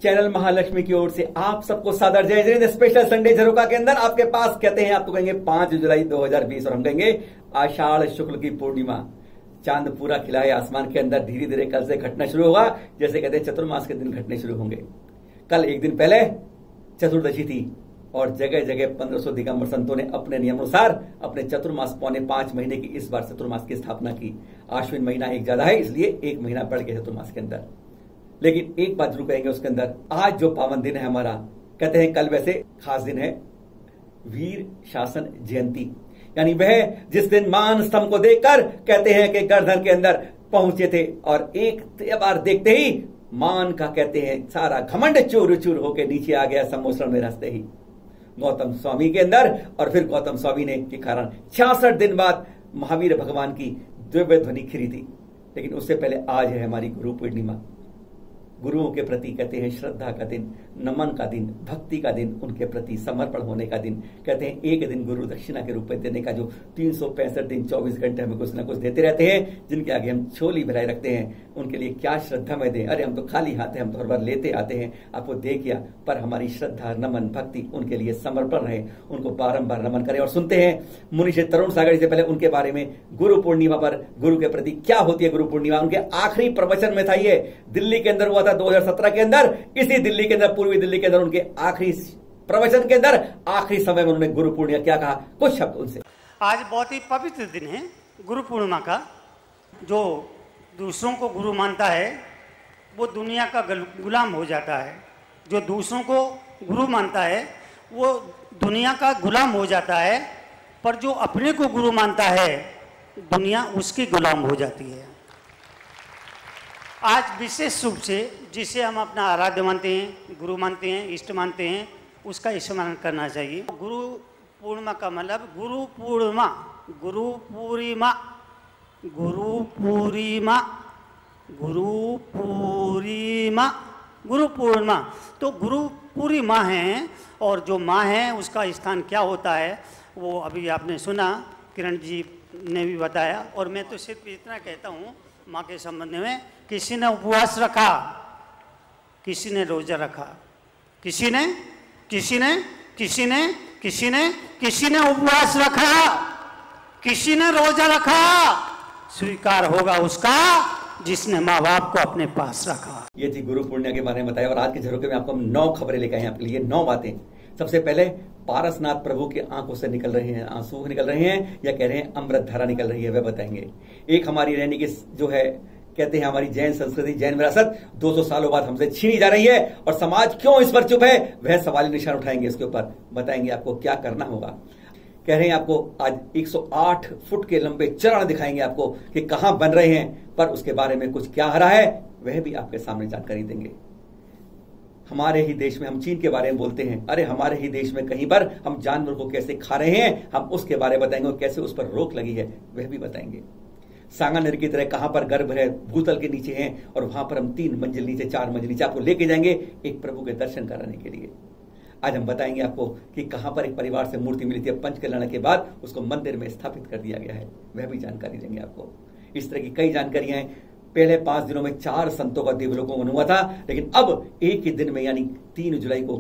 Channel Mahalakshmi की ओर से आप सबको सादर जय जय। स्पेशल संडे झरोका के अंदर आपके पास कहते हैं, आप तो कहेंगे 5 जुलाई 2020 और हम कहेंगे आषाढ़ शुक्ल की पूर्णिमा। चांद पूरा खिला है आसमान के अंदर, धीरे धीरे कल से घटना शुरू होगा। जैसे कहते हैं चतुर्मास के दिन घटने शुरू होंगे। कल एक दिन पहले चतुर्दशी थी और जगह जगह 1500 दिगंबर संतों ने अपने नियमानुसार अपने चतुर्मास पौने 5 महीने की इस बार चतुर्मास की स्थापना की। आश्विन महीना एक ज्यादा है, इसलिए 1 महीना बढ़ गया चतुर्मास के अंदर। लेकिन एक बात जरूर कहेंगे उसके अंदर, आज जो पावन दिन है हमारा, कहते हैं कल वैसे खास दिन है वीर शासन जयंती, यानी वह जिस दिन मान स्तंभ को देखकर कहते हैं कि गर्दन के अंदर पहुंचे थे और एक बार देखते ही मान का कहते हैं सारा घमंड चूर चूर होकर नीचे आ गया सम्मोषण में रस्ते ही गौतम स्वामी के अंदर। और फिर गौतम स्वामी ने के कारण 66 दिन बाद महावीर भगवान की दिव्य ध्वनि खिरी थी। लेकिन उससे पहले आज है हमारी गुरु पूर्णिमा। गुरुओं के प्रति कहते हैं श्रद्धा का दिन, नमन का दिन, भक्ति का दिन, उनके प्रति समर्पण होने का दिन। कहते हैं एक दिन गुरु दक्षिणा के रूप में देने का, जो 365 दिन 24 घंटे हमें कुछ ना कुछ देते रहते हैं, जिनके आगे हम झोली भराए रखते हैं, उनके लिए क्या श्रद्धा में दें। अरे हम तो खाली हाथ हैं, हम तो हर बार लेते आते हैं, आपको दे किया, पर हमारी श्रद्धा नमन भक्ति उनके लिए समर्पण रहे, उनको बारंबार नमन करें। और सुनते हैं मुनिश्री तरुण सागर से पहले उनके बारे में, गुरु पूर्णिमा पर गुरु के प्रति क्या होती है गुरु पूर्णिमा। उनके आखिरी प्रवचन में था, ये दिल्ली के अंदर हुआ था 2017 के अंदर, इसी दिल्ली के अंदर, पूर्वी दिल्ली के अंदर उनके आखिरी प्रवचन के अंदर आखिरी समय में उन्होंने गुरु पूर्णिमा क्या कहा, कुछ शब्द उनसे। आज बहुत ही पवित्र दिन है गुरु पूर्णिमा का। जो दूसरों को गुरु मानता है वो दुनिया का गुलाम हो जाता है। जो दूसरों को गुरु मानता है वो दुनिया का गुलाम हो जाता है, पर जो अपने को गुरु मानता है दुनिया उसकी गुलाम हो जाती है। आज विशेष रूप से जिसे हम अपना आराध्य मानते हैं, गुरु मानते हैं, इष्ट मानते हैं, उसका स्मरण करना चाहिए। गुरु पूर्णिमा का मतलब गुरु पूर्णिमा, गुरु पूर्णिमा, गुरु पूर्णिमा, गुरु पूर्णिमा, गुरु पूर्णिमा। तो गुरु पूरी माँ है और जो माँ है उसका स्थान क्या होता है वो अभी आपने सुना, किरण जी ने भी बताया। और मैं तो सिर्फ इतना कहता हूँ माँ के संबंध में, किसी ने उपवास रखा, किसी ने रोजा रखा, किसी ने उपवास रखा, किसी ने रोजा रखा, स्वीकार होगा उसका जिसने माँ बाप को अपने पास रखा। ये थी गुरु पूर्णिमा के बारे में बताया। और आज के झरोके में आपको हम 9 खबरें लेकर आए हैं आपके लिए, 9 बातें। सबसे पहले पारसनाथ प्रभु की आंखों से निकल रहे हैं आंसू, निकल रहे हैं या कह रहे हैं अमृत धारा निकल रही है, वह बताएंगे। एक हमारी रहने की जो है कहते हैं हमारी जैन संस्कृति, जैन विरासत 200 सालों बाद हमसे छीनी जा रही है और समाज क्यों इस पर चुप है, वह सवाल निशान उठाएंगे, इसके ऊपर बताएंगे आपको क्या करना होगा। कह रहे हैं आपको आज 108 फुट के लंबे चरण दिखाएंगे आपको कि कहां बन रहे हैं, पर उसके बारे में कुछ क्या हरा है वह भी आपके सामने जानकारी देंगे। हमारे ही देश में हम चीन के बारे में बोलते हैं, अरे हमारे ही देश में कहीं पर हम जानवर को कैसे खा रहे हैं, हम उसके बारे में बताएंगे, कैसे उस पर रोक लगी है वह भी बताएंगे। सांगानेर की तरह कहां पर गर्भ है, भूतल के नीचे हैं और वहां पर हम 3 मंजिल नीचे, 4 मंजिल नीचे आपको लेके जाएंगे एक प्रभु के दर्शन कराने के लिए। आज हम बताएंगे आपको कि कहां पर एक परिवार से मूर्ति मिली थी, पंचकल्याण के बाद उसको मंदिर में स्थापित कर दिया गया है, वह भी जानकारी देंगे आपको। इस तरह की कई जानकारियां हैं। पहले 5 दिनों में 4 संतों का देवलोकों को हुआ था, लेकिन अब एक ही दिन में यानी 3 जुलाई को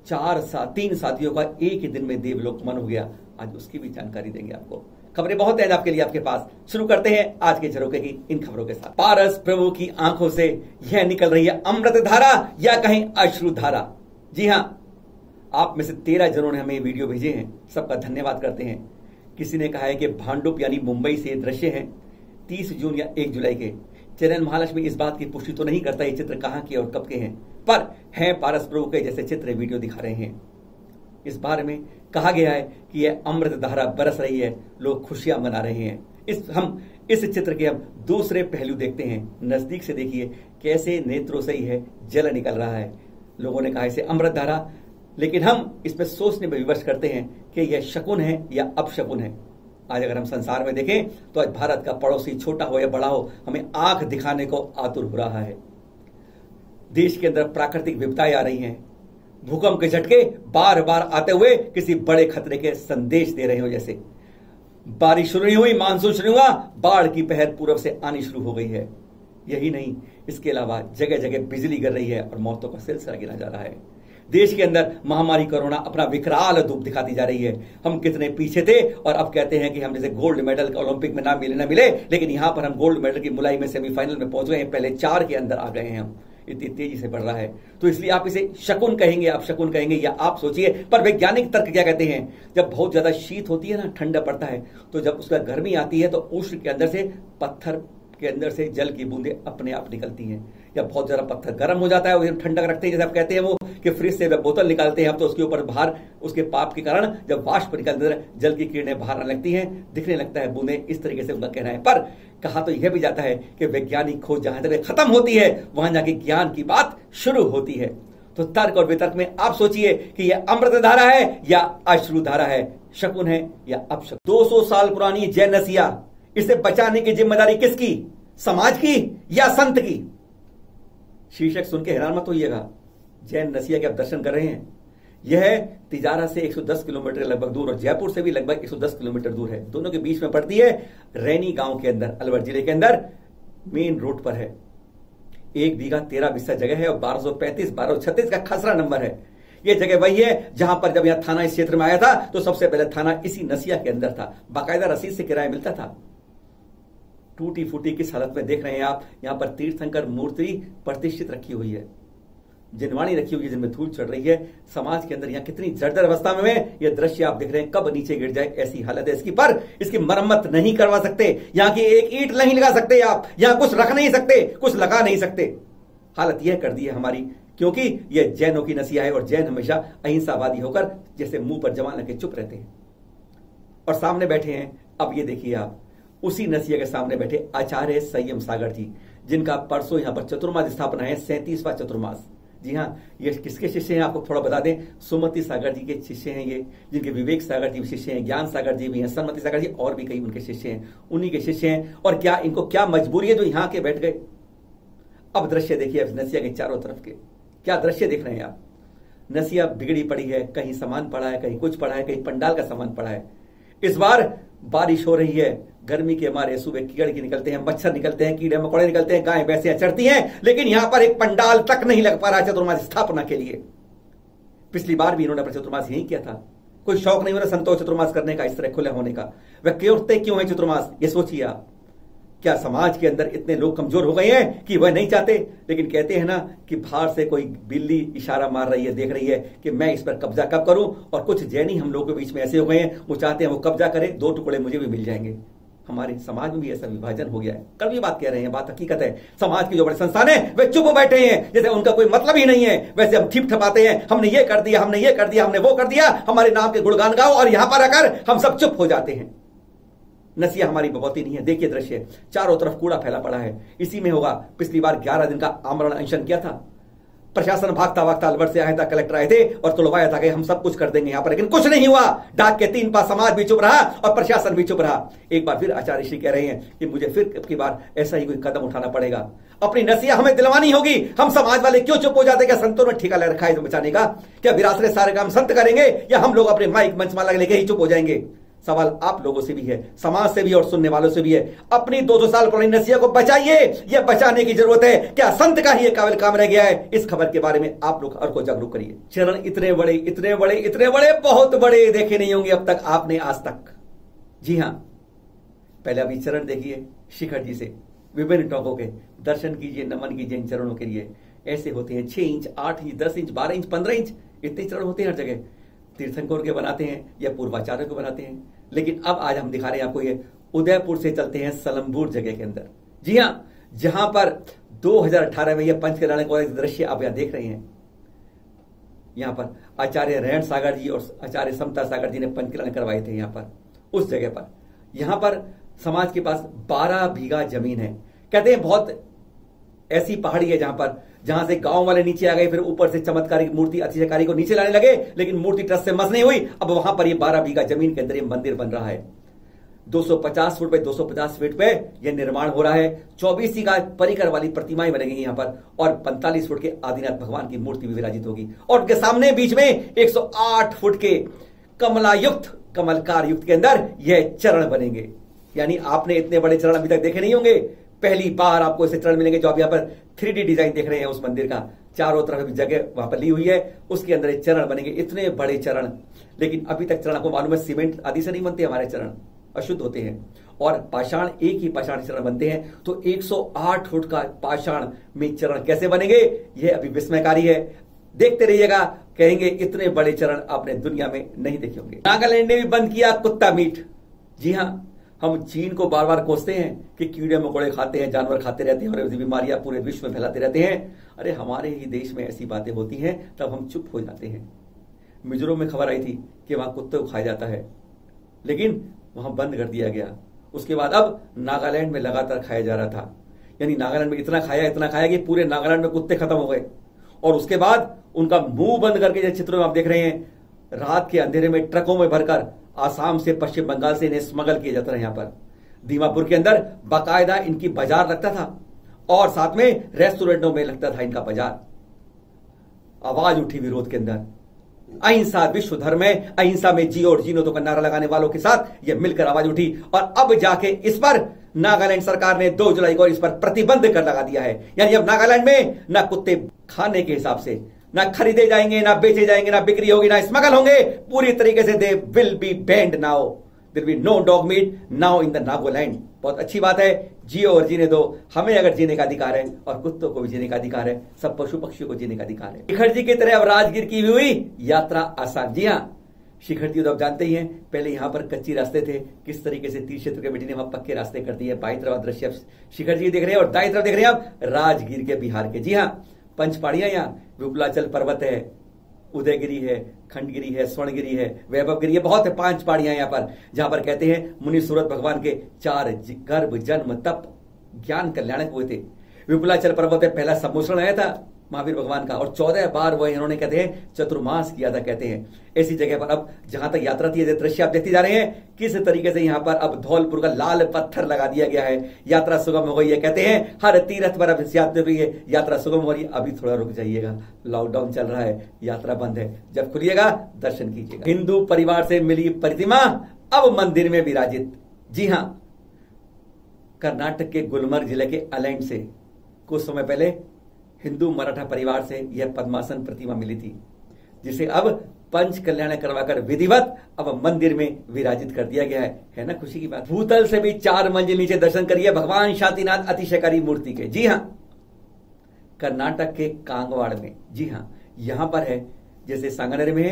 3 साथियों का एक ही दिन में देवलोक मन हो गया। आज उसकी भी जानकारी देंगे आपको। खबरें बहुत हैं आपके लिए आपके पास। शुरू करते हैं आज के झरोके की इन खबरों के साथ। पारस प्रभु की आंखों से यह निकल रही है अमृत धारा या कहीं अश्रु धारा। जी हां, आप में से 13 जनों ने हमें वीडियो भेजे हैं, सबका धन्यवाद करते हैं। किसी ने कहा है कि भांडुप यानी मुंबई से दृश्य हैं 30 जून या 1 जुलाई के। चैनल महालक्ष्मी इस बात की पुष्टि तो नहीं करता ये चित्र कहां के और कब के हैं, पर हैं पारस प्रभु के जैसे चित्र वीडियो दिखा रहे हैं। इस बारे में कहा गया है कि यह अमृत धारा बरस रही है, लोग खुशियां मना रहे हैं। हम इस चित्र के हम दूसरे पहलू देखते हैं। नजदीक से देखिए कैसे नेत्रों से यह जल निकल रहा है। लोगों ने कहा इसे अमृत धारा, लेकिन हम इसमें सोचने में विवश करते हैं कि यह शकुन है या अपशकुन है। आज अगर हम संसार में देखें तो आज भारत का पड़ोसी छोटा हो या बड़ा हो, हमें आंख दिखाने को आतुर हो रहा है। देश के अंदर प्राकृतिक विपदाएं आ रही हैं, भूकंप के झटके बार बार आते हुए किसी बड़े खतरे के संदेश दे रहे हो। जैसे बारिश शुरू नहीं हुई, मानसून शुरू हुआ, बाढ़ की पहर पूर्व से आनी शुरू हो गई है। यही नहीं, इसके अलावा जगह जगह बिजली गिर रही है और मौतों का सिलसिला गिरा जा रहा है। देश के अंदर महामारी कोरोना अपना विकराल रूप दिखाती जा रही है। हम कितने पीछे थे और अब कहते हैं कि हम जैसे गोल्ड मेडल ओलंपिक में ना मिले, लेकिन यहां पर हम गोल्ड मेडल की मुलाई में सेमीफाइनल में पहुंच गए हैं, पहले 4 के अंदर आ गए हैं हम। इतनी तेजी से बढ़ रहा है, तो इसलिए आप इसे शकुन कहेंगे, आप शकुन कहेंगे या आप सोचिए, पर वैज्ञानिक तर्क क्या कहते हैं, जब बहुत ज्यादा शीत होती है ना, ठंडा पड़ता है, तो जब उसका गर्मी आती है तो उष्ण के अंदर से पत्थर के अंदर से जल की बूंदें अपने आप निकलती हैं, या बहुत ज्यादा पत्थर गर्म हो जाता है, उसे ठंडक रखते हैं, जैसे आप कहते हैं वो कि फ्रिज से बोतल निकालते हैं हम, तो उसके ऊपर बाहर उसके पाप के कारण जब वाष्प निकलते हैं जल की किरणें बाहर आने लगती हैं, दिखने लगता है बूंदें, इस तरीके से उनका कहना है। पर कहा तो यह भी जाता है कि वैज्ञानिक खोज जहां तक खत्म होती है वहां जाके ज्ञान की बात शुरू होती है। तो तर्क और वितर्क में आप सोचिए कि यह अमृत धारा है या अश्रु धारा है, शकुन है या अपशकुन। 200 साल पुरानी जैन नसिया, इसे बचाने की जिम्मेदारी किसकी, समाज की या संत की? शीर्षक सुन के हैरान मत होइएगा। जैन नसिया के आप दर्शन कर रहे हैं, यह तिजारा से 110 किलोमीटर लगभग दूर और जयपुर से भी लगभग 110 किलोमीटर दूर है। दोनों के बीच में पड़ती है, रैनी गांव के अंदर, अलवर जिले के अंदर मेन रोड पर है। 1 बीघा 13 बिस्सा जगह है और 1235 1236 का खसरा नंबर है। यह जगह वही है जहां पर जब यह थाना इस क्षेत्र में आया था तो सबसे पहले थाना इसी नसिया के अंदर था, बाकायदा रसीद से किराया मिलता था। टूटी फूटी किस हालत में देख रहे हैं आप, यहां पर तीर्थंकर मूर्ति प्रतिष्ठित रखी हुई है, जिनवाणी रखी हुई है जिनमें धूल चढ़ रही है। समाज के अंदर यहां कितनी जर्जर अवस्था में यह दृश्य आप देख रहे हैं, कब नीचे गिर जाए ऐसी हालत है इसकी। पर इसकी मरम्मत नहीं करवा सकते, यहां की एक ईंट नहीं लगा सकते आप, यहां कुछ रख नहीं सकते, कुछ लगा नहीं सकते। हालत यह कर दी है हमारी, क्योंकि यह जैनों की नसिया है और जैन हमेशा अहिंसावादी होकर जैसे मुंह पर जमा लगे चुप रहते हैं। और सामने बैठे हैं, अब ये देखिए आप, उसी नसिया के सामने बैठे आचार्य संयम सागर जी, जिनका परसों यहां पर चतुर्मास स्थापना है, 37वां चतुर्मास। जी हाँ, ये किसके शिष्य हैं आपको थोड़ा बता दें, सुमति सागर जी के शिष्य हैं ये, जिनके विवेक सागर जी शिष्य हैं, ज्ञान सागर जी भी हैं, सन्मति सागर जी और भी कई उनके शिष्य हैं, उन्हीं के शिष्य हैं। और क्या इनको क्या मजबूरी है जो यहां के बैठ गए। अब दृश्य देखिए नसिया के चारों तरफ के, क्या दृश्य देख रहे हैं आप। नसिया बिगड़ी पड़ी है, कहीं सामान पड़ा है, कहीं कुछ पड़ा है, कहीं पंडाल का सामान पड़ा है। इस बार बारिश हो रही है, गर्मी के मारे सुबह कीड़े की निकलते हैं, मच्छर निकलते हैं, कीड़े मकोड़े निकलते हैं, गायें भैंसियां चढ़ती हैं, लेकिन यहां पर एक पंडाल तक नहीं लग पा रहा चतुर्मास स्थापना के लिए। पिछली बार भी इन्होंने अपना चतुर्मास यही किया था, कोई शौक नहीं हो रहा संतों चतुर्मास करने का, इस तरह खुले होने का। वह क्यों है चतुर्मास, ये सोचिए आप। क्या समाज के अंदर इतने लोग कमजोर हो गए हैं कि वह नहीं चाहते, लेकिन कहते हैं ना कि बाहर से कोई बिल्ली इशारा मार रही है, देख रही है कि मैं इस पर कब्जा कब करूं। और कुछ जैनी हम लोगों के बीच में ऐसे हो गए हैं, वो चाहते हैं वो कब्जा करे, 2 टुकड़े मुझे भी मिल जाएंगे। हमारे समाज में भी ऐसा विभाजन हो गया है। कल भी बात कह रहे हैं, बात हकीकत है। समाज के जो बड़े संस्थान है वे चुप बैठे हैं, जैसे उनका कोई मतलब ही नहीं है। वैसे हम ठिप ठपाते हैं, हमने ये कर दिया, हमने ये कर दिया, हमने वो कर दिया, हमारे नाम के गुणगान गाओ, और यहां पर आकर हम सब चुप हो जाते हैं। नसिया हमारी भगवती नहीं है। देखिए दृश्य, चारों तरफ कूड़ा फैला पड़ा है, इसी में होगा। पिछली बार 11 दिन का आमरण अनशन किया था, प्रशासन भागता भागता अलवर से आया था, कलेक्टर आए थे और तुलवाया था कि हम सब कुछ कर देंगे यहां पर, लेकिन कुछ नहीं हुआ। डाक के 3 पास समाज भी चुप रहा और प्रशासन भी चुप रहा। एक बार फिर आचार्य श्री कह रहे हैं कि मुझे फिर की बार ऐसा ही कोई कदम उठाना पड़ेगा, अपनी नसिया हमें दिलवानी होगी। हम समाज वाले क्यों चुप हो जाते, क्या संतों ने ठेका ले रखा है बचाने का? क्या विरासत सारे काम संत करेंगे या हम लोग अपने माइक मंचमाला लेके ही चुप हो जाएंगे? सवाल आप लोगों से भी है, समाज से भी और सुनने वालों से भी है। अपनी 200 साल पुरानी नसिया को बचाइए, यह बचाने की जरूरत है। क्या संत का ही ये काबिल काम रह गया है? इस खबर के बारे में आप लोग और को जागरूक करिए। चरण इतने बड़े इतने बड़े इतने बड़े, बहुत बड़े देखे नहीं होंगे अब तक आपने आज तक। जी हां, पहले अभी चरण देखिए शिखर जी से, विभिन्न टॉकों के दर्शन कीजिए, नमन कीजिए इन चरणों के लिए। ऐसे होते हैं 6 inch, 8 inch, 10 inch, 12 inch, 15 inch, इतने चरण होते हैं हर जगह। तीर्थंकर के बनाते हैं या पूर्वाचार्य को बनाते हैं, लेकिन अब आज हम दिखा रहे हैं आपको ये उदयपुर से चलते हैं सलमपुर जगह के अंदर। जी हां, जहां पर 2018 में यह पंच कराने का दृश्य आप यहां देख रहे हैं। यहां पर आचार्य रेहण सागर जी और आचार्य समता सागर जी ने पंच कराने करवाए थे यहां पर, उस जगह पर। यहां पर समाज के पास 12 बीघा जमीन है। कहते हैं बहुत ऐसी पहाड़ी है जहां से गांव वाले नीचे आ गए, फिर ऊपर से चमत्कारिक मूर्ति अतिशयकारी को नीचे लाने लगे, लेकिन मूर्ति ट्रस्ट से मस नहीं हुई। अब वहां पर ये 12 बीघा जमीन के अंदर ये मंदिर बन रहा है। 250 फुट पे 250 फीट पे यह निर्माण हो रहा है। 24 का परिकर वाली प्रतिमाएं बनेंगी यहां पर, और 45 फुट के आदिनाथ भगवान की मूर्ति भी विराजित होगी। और उनके सामने बीच में 108 फुट के कमलायुक्त, कमलकार युक्त के अंदर यह चरण बनेंगे। यानी आपने इतने बड़े चरण अभी तक देखे नहीं होंगे। पहली बार आपको ऐसे चरण मिलेंगे जो आप यहाँ पर 3D डिजाइन देख रहे हैं उस मंदिर का, चारों तरफ भी जगह वहां पर ली हुई है, उसके अंदर एक चरण बनेंगे, इतने बड़े चरण। लेकिन अभी तक चरण आपको मालूम है सीमेंट आदि से नहीं बनते, हमारे चरण अशुद्ध होते हैं और पाषाण, एक ही पाषाण चरण बनते हैं। तो 108 फुट का पाषाण में चरण कैसे बनेंगे, यह अभी विस्मयकारी है। देखते रहिएगा, कहेंगे इतने बड़े चरण आपने दुनिया में नहीं देखे होंगे। नागालैंड ने भी बंद किया कुत्ता मीट। जी हाँ, हम चीन को बार बार कोसते हैं कि कीड़े मकोड़े खाते हैं, जानवर खाते रहते हैं और ऐसी बीमारियां पूरे विश्व में फैलाते रहते हैं। अरे हमारे ही देश में ऐसी बातें होती हैं तब हम चुप हो जाते हैं। मिजोरम में खबर आई थी कि वहां कुत्ते को खाया जाता है, लेकिन वहां बंद कर दिया गया। उसके बाद अब नागालैंड में लगातार खाया जा रहा था, यानी नागालैंड में इतना खाया कि पूरे नागालैंड में कुत्ते खत्म हो गए। और उसके बाद उनका मुंह बंद करके, जैसे चित्रों में आप देख रहे हैं, रात के अंधेरे में ट्रकों में भरकर आसाम से पश्चिम बंगाल से इन्हें स्मगल किया जाता है। यहां पर दीमापुर के अंदर बाकायदा इनकी बाजार लगता था और साथ में रेस्टोरेंटों में लगता था इनका बाजार। आवाज उठी विरोध के अंदर, अहिंसा विश्व धर्म है, अहिंसा में जियो और जीनो तो का नारा लगाने वालों के साथ यह मिलकर आवाज उठी। और अब जाके इस पर नागालैंड सरकार ने 2 जुलाई को इस पर प्रतिबंध कर लगा दिया है। यानी अब नागालैंड में ना कुत्ते खाने के हिसाब से ना खरीदे जाएंगे, ना बेचे जाएंगे, ना बिक्री होगी, ना स्मगल होंगे। पूरी तरीके से they will be banned now, there will be no dog meat now in the Nagaland. बहुत अच्छी बात है, जियो और जीने दो। हमें अगर जीने का अधिकार है और कुत्तों को भी जीने का अधिकार है, सब पशु पक्षियों को जीने का अधिकार है। शिखर जी की तरह अब राजगीर की हुई यात्रा आसान। जी हाँ, शिखर जी तो आप जानते ही हैं, पहले यहां पर कच्चे रास्ते थे, किस तरीके से तीर्थ क्षेत्र कमेटी ने वहां पक्के रास्ते कर दिए। बाईं तरफ दृश्य शिखर जी देख रहे हैं और दाईं तरफ देख रहे हैं आप राजगीर के, बिहार के। जी हाँ, 5 पहाड़ियां यहाँ, विपुलाचल पर्वत है, उदयगिरी है, खंडगिरी है, स्वर्णगिरी है, वैभवगिरी है, बहुत है 5 पहाड़ियां यहाँ पर, जहां पर कहते हैं मुनि सूरत भगवान के 4 गर्भ जन्म तप ज्ञान कल्याणक हुए थे। विपुलाचल पर्वत में पहला सम्मोषण आया था महावीर भगवान का और 14 बार वह इन्होंने कहते हैं चतुर्मास किया था। कहते हैं ऐसी जगह पर अब जहां तक यात्रा थी, दृश्य आप देखते जा रहे हैं किस तरीके से यहाँ पर अब धौलपुर का लाल पत्थर लगा दिया गया है। यात्रा सुगम हो गई है। कहते हैं हर तीर्थ पर अब यात्रा सुगम हो रही है। अभी थोड़ा रुक जाइएगा, लॉकडाउन चल रहा है, यात्रा बंद है, जब खुलिएगा दर्शन कीजिएगा। हिंदू परिवार से मिली प्रतिमा अब मंदिर में विराजित। जी हाँ, कर्नाटक के गुलमर्ग जिले के अलैंड से कुछ समय पहले हिंदू मराठा परिवार से यह पद्मासन प्रतिमा मिली थी, जिसे अब पंच कल्याण करवाकर विधिवत अब मंदिर में विराजित कर दिया गया है ना खुशी की बात। भूतल से भी 4 मंजिल नीचे दर्शन करिए भगवान शांतिनाथ अतिशयकारी मूर्ति के। जी हाँ, कर्नाटक के कांगवाड़ में। जी हाँ, यहां पर है, जैसे सांगनेर में है,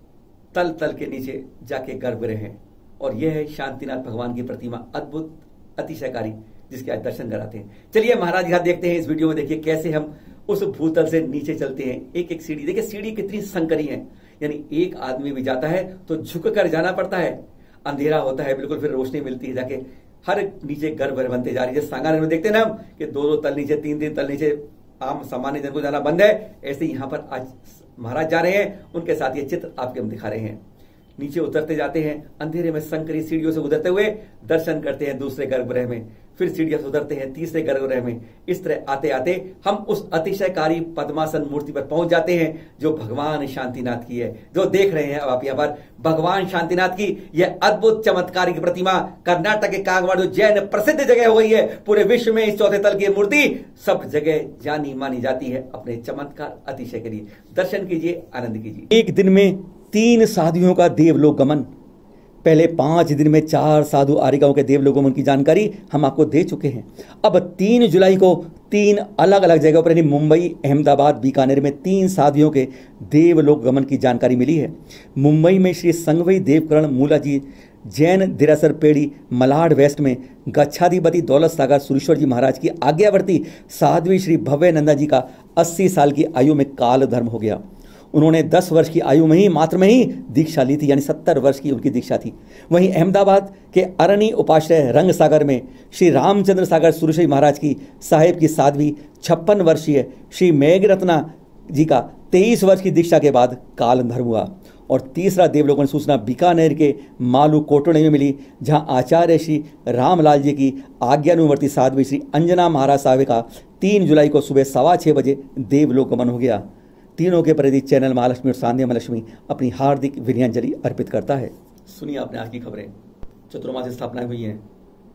तल तल के नीचे जाके गर्भगृह है और यह है शांतिनाथ भगवान की प्रतिमा, अद्भुत अतिशयकारी, जिसके आज दर्शन कराते हैं। चलिए महाराज यहाँ देखते हैं, इस वीडियो में देखिए कैसे हम उस भूतल से नीचे चलते हैं। एक एक सीढ़ी देखिए, सीढ़ी कितनी संकरी है, यानी एक आदमी भी जाता है तो झुक कर जाना पड़ता है, अंधेरा होता है बिल्कुल, फिर रोशनी मिलती है जाके। हर नीचे गर्भ बनते जा रही है। सांगानेर में देखते हैं ना हम कि 2-2 तल नीचे, 3-3 तल नीचे आम सामान्य जन को जाना बंद है। ऐसे यहाँ पर आज महाराज जा रहे हैं, उनके साथ ये चित्र आपके हम दिखा रहे हैं। नीचे उतरते जाते हैं, अंधेरे में संकरी सीढ़ियों से गुजरते हुए दर्शन करते हैं दूसरे गर्भगृह में, फिर सीढ़ियों से उतरते हैं तीसरे गर्भगृह में। इस तरह आते आते हम उस अतिशयकारी पद्मासन मूर्ति पर पहुंच जाते हैं जो भगवान शांतिनाथ की है, जो देख रहे हैं अब आप यहाँ पर। भगवान शांतिनाथ की यह अद्भुत चमत्कारिक प्रतिमा कर्नाटक के कांगवाड़, जो जैन प्रसिद्ध जगह हो गई है पूरे विश्व में, इस 4थे तल की मूर्ति सब जगह जानी मानी जाती है अपने चमत्कार अतिशय के लिए। दर्शन कीजिए, आनंद कीजिए। एक दिन में 3 साधुओं का देवलोक गमन। पहले 5 दिन में 4 साधु आरिकाओं के देवलोक गमन की जानकारी हम आपको दे चुके हैं। अब 3 जुलाई को 3 अलग अलग जगहों पर, यानी मुंबई, अहमदाबाद, बीकानेर में 3 साधुओं के देवलोक गमन की जानकारी मिली है। मुंबई में श्री संगवई देवकरण मूलाजी जैन दिरासर पेड़ी मलाड वेस्ट में गच्छाधिपति दौलत सागर सुरेश्वर जी महाराज की आज्ञावर्ती साध्वी श्री भव्य नंदा जी का 80 साल की आयु में काल धर्म हो गया। उन्होंने 10 वर्ष की आयु में ही मात्र में ही दीक्षा ली थी, यानी 70 वर्ष की उनकी दीक्षा थी। वहीं अहमदाबाद के अरणी उपाश्रय रंग सागर में श्री रामचंद्र सागर सुरेश्वर महाराज की साहेब की साध्वी 56 वर्षीय श्री मेघरत्ना जी का 23 वर्ष की दीक्षा के बाद काल धर्म हुआ। और तीसरा देवलोकन सूचना बीकानेर के मालू कोटोड़े में मिली, जहां आचार्य श्री रामलाल जी की आज्ञानुवर्ती साध्वी श्री अंजना महाराज साहब का 3 जुलाई को सुबह 6:15 बजे देवलोक गमन हो गया। तीनों के प्रति चैनल महालक्ष्मी और सांध्य महालक्ष्मी अपनी हार्दिक विनयाञ्जलि अर्पित करता है। सुनिए आपने आज की खबरें। चतुर्मास स्थापनाएं हुई हैं,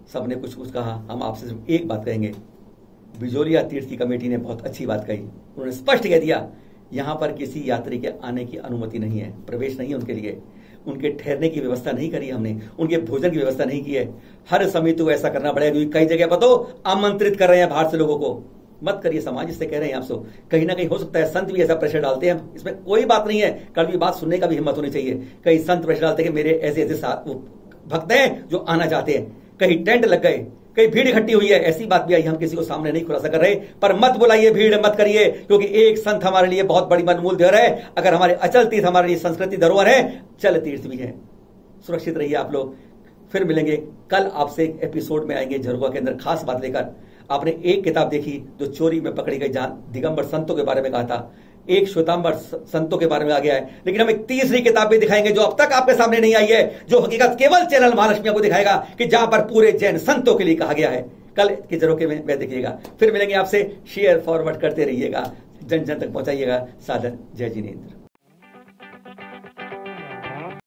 सबने कुछ कुछ कहा, हम आपसे सिर्फ एक बात कहेंगे। बिजोलिया तीर्थ की कमेटी ने बहुत अच्छी बात कही। उन्होंने स्पष्ट कह दिया यहां पर किसी यात्री के आने की अनुमति नहीं है, प्रवेश नहीं है उनके लिए। उनके ठहरने की व्यवस्था नहीं करी हमने, उनके भोजन की व्यवस्था नहीं की है। हर समिति को ऐसा करना पड़ेगा, क्योंकि कई जगह पर तो आमंत्रित कर रहे हैं बाहर से लोगों को। मत करिए समाज, इससे कह रहे हैं आपसे। कहीं ना कहीं हो सकता है संत भी ऐसा प्रेशर डालते हैं, इसमें कोई बात नहीं है। कल भी बात सुनने का भी हिम्मत होनी चाहिए। कई संत प्रेशर डालते हैं कि मेरे ऐसे ऐसे भक्त हैं जो आना चाहते हैं, कहीं टेंट लग गए, कहीं भीड़ इकट्ठी हुई है, ऐसी बात भी आई। हम किसी को सामने नहीं खुलासा कर रहे, पर मत बुलाइए, भीड़ मत करिए, क्योंकि एक संत हमारे लिए बहुत बड़ी मनमूल धरोहर है। अगर हमारे अचल तीर्थ हमारे लिए संस्कृति धरोहर है, चल तीर्थ भी है। सुरक्षित रहिए आप लोग। फिर मिलेंगे कल, आपसे एक एपिसोड में आएंगे झरुआ के अंदर खास बात लेकर। आपने एक किताब देखी जो चोरी में पकड़ी गई, जहां दिगंबर संतों के बारे में कहा था, एक श्वेतांबर संतों के बारे में आ गया है, लेकिन हम एक तीसरी किताब भी दिखाएंगे जो अब तक आपके सामने नहीं आई है, जो हकीकत केवल चैनल महालक्ष्मी को दिखाएगा, कि जहां पर पूरे जैन संतों के लिए कहा गया है। कल के झरोखे में वह देखिएगा। फिर मिलेंगे आपसे, शेयर फॉरवर्ड करते रहिएगा, जन जन तक पहुंचाइएगा। सादर जय जिनेंद्र।